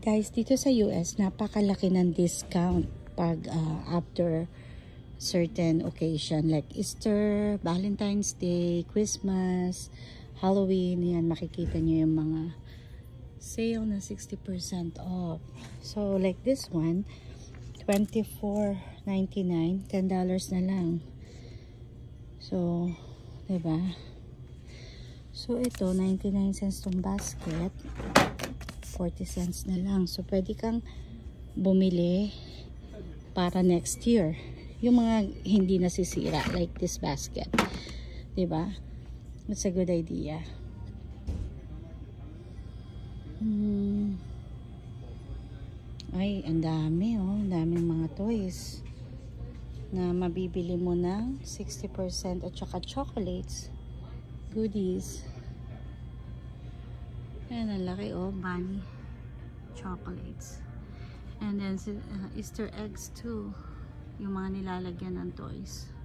Guys, dito sa US, napakalaki ng discount pag after certain occasion like Easter, Valentine's Day, Christmas, Halloween. Yan, makikita nyo yung mga sale na 60% off. So, like this one, $24.99, $10 na lang. So, diba? So, ito, 99 cents tong basket. 40 cents na lang. So, pwede kang bumili para next year. Yung mga hindi nasisira, like this basket. Diba? It's a good idea. Ay, ang dami, oh. Ang daming mga toys na mabibili mo ng 60% at saka chocolates, goodies. Ayan, ang laki, oh, bunny chocolates. And then Easter eggs too, yung mga nilalagyan ng toys.